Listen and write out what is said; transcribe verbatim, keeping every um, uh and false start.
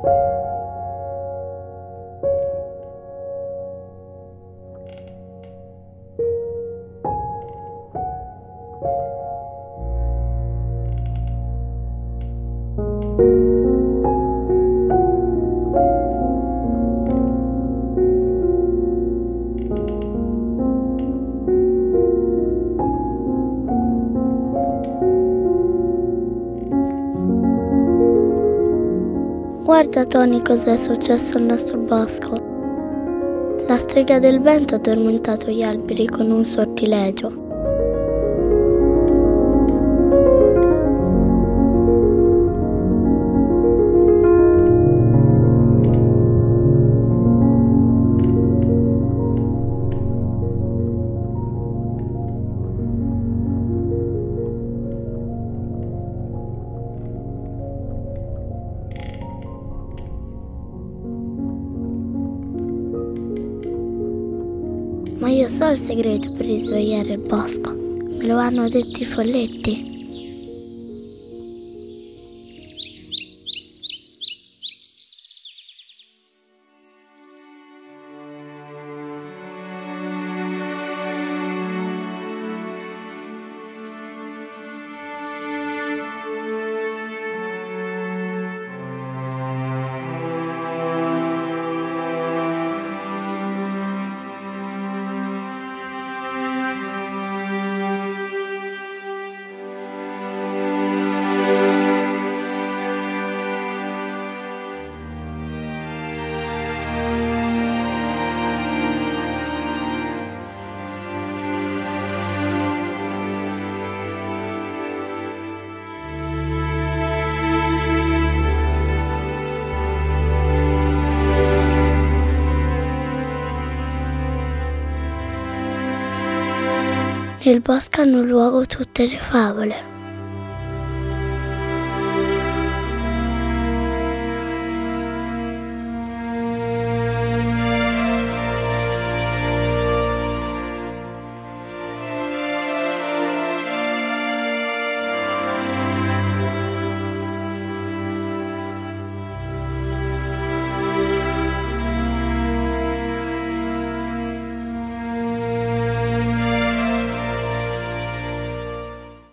Guarda Tony cos'è successo al nostro bosco. La strega del vento ha addormentato gli alberi con un sortilegio. Ma io so il segreto per risvegliare il bosco. Me lo hanno detto i folletti. Nel bosco hanno luogo tutte le favole.